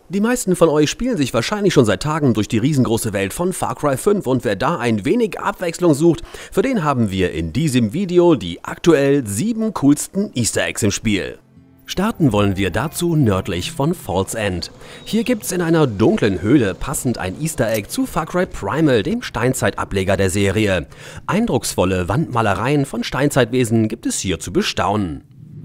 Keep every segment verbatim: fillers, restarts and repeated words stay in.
Die meisten von euch spielen sich wahrscheinlich schon seit Tagen durch die riesengroße Welt von Far Cry fünf und wer da ein wenig Abwechslung sucht, für den haben wir in diesem Video die aktuell sieben coolsten Easter Eggs im Spiel. Starten wollen wir dazu nördlich von Falls End. Hier gibt's in einer dunklen Höhle passend ein Easter Egg zu Far Cry Primal, dem Steinzeitableger der Serie. Eindrucksvolle Wandmalereien von Steinzeitwesen gibt es hier zu bestaunen.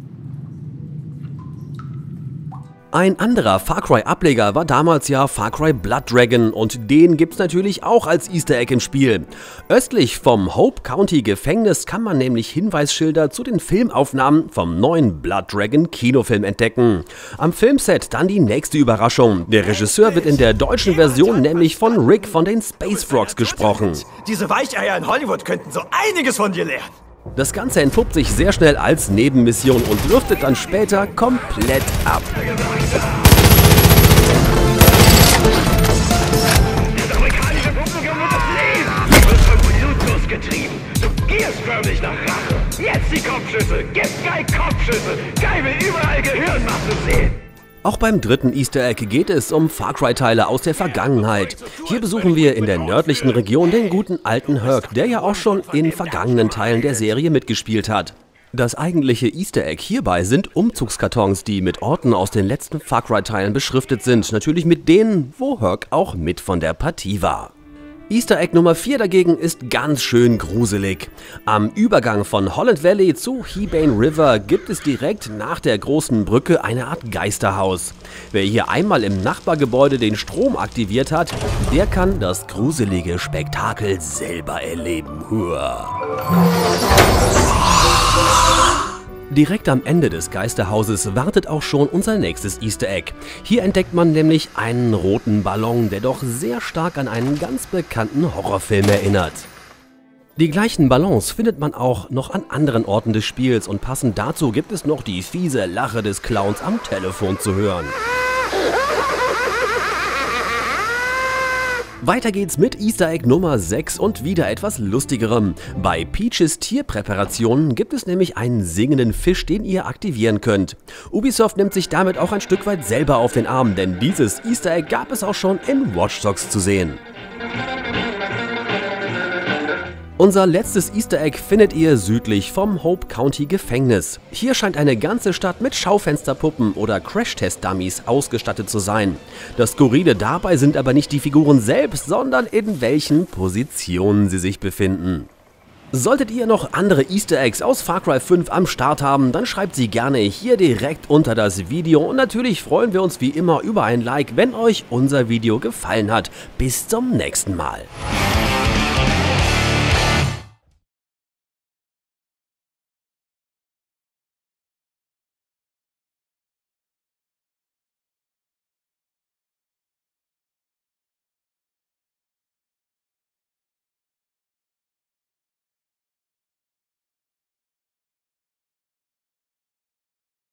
Ein anderer Far Cry Ableger war damals ja Far Cry Blood Dragon und den gibt's natürlich auch als Easter Egg im Spiel. Östlich vom Hope County Gefängnis kann man nämlich Hinweisschilder zu den Filmaufnahmen vom neuen Blood Dragon Kinofilm entdecken. Am Filmset dann die nächste Überraschung. Der Regisseur wird in der deutschen Version nämlich von Rick von den Space Frogs gesprochen. Diese Weicheier in Hollywood könnten so einiges von dir lernen. Das Ganze entpuppt sich sehr schnell als Nebenmission und driftet dann später komplett ab. Das amerikanische Publikum wird es lieben! Du wirst von Blutdurst getrieben. Du gierst förmlich nach Rache. Jetzt die Kopfschüsse! Gib Guy Kopfschüsse! Guy will überall Gehirnmasse sehen! Auch beim dritten Easter Egg geht es um Far Cry-Teile aus der Vergangenheit. Hier besuchen wir in der nördlichen Region den guten alten Hurk, der ja auch schon in vergangenen Teilen der Serie mitgespielt hat. Das eigentliche Easter Egg hierbei sind Umzugskartons, die mit Orten aus den letzten Far Cry-Teilen beschriftet sind. Natürlich mit denen, wo Hurk auch mit von der Partie war. Easter Egg Nummer vier dagegen ist ganz schön gruselig. Am Übergang von Holland Valley zu Hebane River gibt es direkt nach der großen Brücke eine Art Geisterhaus. Wer hier einmal im Nachbargebäude den Strom aktiviert hat, der kann das gruselige Spektakel selber erleben. Huah. Direkt am Ende des Geisterhauses wartet auch schon unser nächstes Easter Egg. Hier entdeckt man nämlich einen roten Ballon, der doch sehr stark an einen ganz bekannten Horrorfilm erinnert. Die gleichen Ballons findet man auch noch an anderen Orten des Spiels und passend dazu gibt es noch die fiese Lache des Clowns am Telefon zu hören. Weiter geht's mit Easter Egg Nummer sechs und wieder etwas lustigerem. Bei Peaches Tierpräparationen gibt es nämlich einen singenden Fisch, den ihr aktivieren könnt. Ubisoft nimmt sich damit auch ein Stück weit selber auf den Arm, denn dieses Easter Egg gab es auch schon in Watch Dogs zu sehen. Unser letztes Easter Egg findet ihr südlich vom Hope County Gefängnis. Hier scheint eine ganze Stadt mit Schaufensterpuppen oder Crash-Test-Dummies ausgestattet zu sein. Das Skurrile dabei sind aber nicht die Figuren selbst, sondern in welchen Positionen sie sich befinden. Solltet ihr noch andere Easter Eggs aus Far Cry fünf am Start haben, dann schreibt sie gerne hier direkt unter das Video und natürlich freuen wir uns wie immer über ein Like, wenn euch unser Video gefallen hat. Bis zum nächsten Mal.